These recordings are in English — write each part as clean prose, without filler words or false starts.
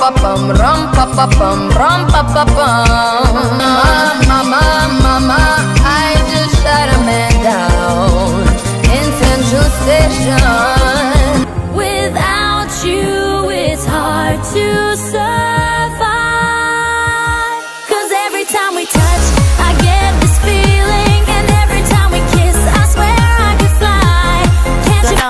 Mama, I just shot a man down in Central Station. Without you, it's hard to survive. 'Cause every time we touch, I get this feeling, and every time we kiss, I swear I could fly. Can't you?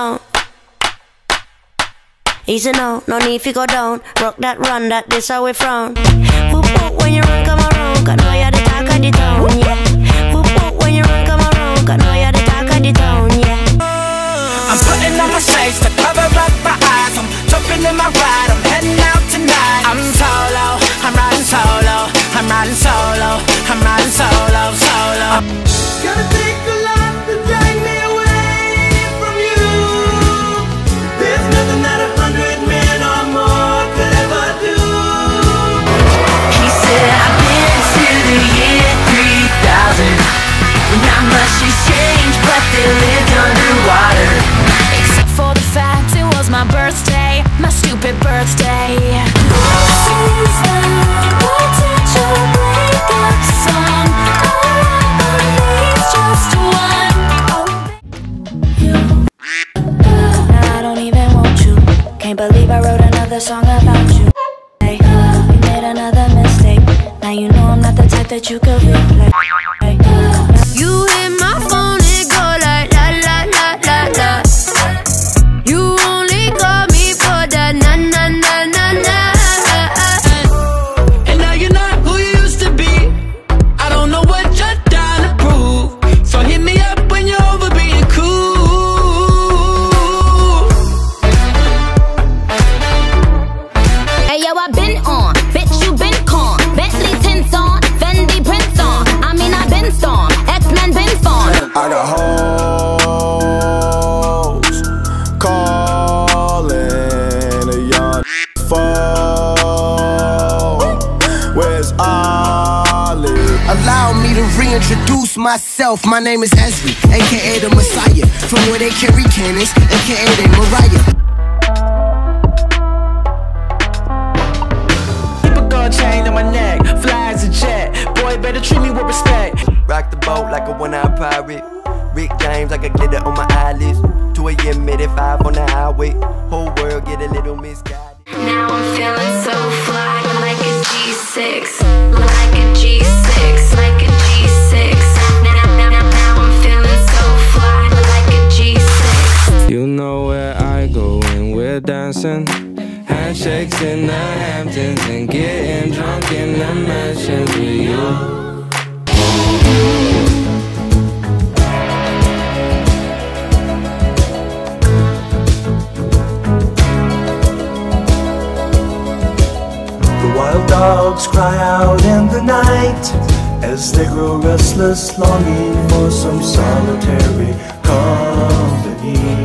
Easy no, no need to go down. Rock that, run that, this how we frown. Whoop whoop when you run, come around. I know you're the talk of the town, yeah. Whoop whoop when you run, come around. I know you're the talk of the town, yeah. I'm putting on my shades to cover up my eyes. I'm jumping in my ride, I'm heading out tonight. I'm solo, I'm riding solo. I'm riding solo, I'm riding solo, solo. Gotta take a lot to drag me away from you. There's nothing that 100 men or more could ever do. He said, I've been to the year 3000. Not much has changed, but they lived underwater. Except for the fact it was my birthday, my stupid birthday. Susan, what did you break up song? Just one. I don't even want you. Can't believe I wrote another song about you. Hey, we made another mistake. Now you know I'm not the type that you could replay. Hey, you hit my phone and go like la la la la la. You only call me for that na na na na na. And now you're not who you used to be. I don't know what you're trying to prove. So hit me up when you're over being cool. Hey yo, I been on, bitch you been con. Bentley tints on, Fendi prints on. I mean I been storm, X-Men been spawn. I got hoes calling a young phone. Where's Ollie? Allow me to reintroduce myself. My name is Ezri, aka the Messiah. From where they carry cannons, aka they Mariah. Keep a gold chain on my neck, fly as a jet. Boy, better treat me with respect. Rock the boat like a one-eyed pirate. Rick James, I could get it on my eyelids. 2 a.m. at 5 on the highway. Whole world get a little misguided. Now I'm feeling so fly, like a G6, like a G6, like a G6. Now I'm feeling so fly, like a G6. You know where I go when we're dancing. Handshakes in the Hamptons and getting drunk in the mansions with you. Wild dogs cry out in the night as they grow restless, longing for some solitary company.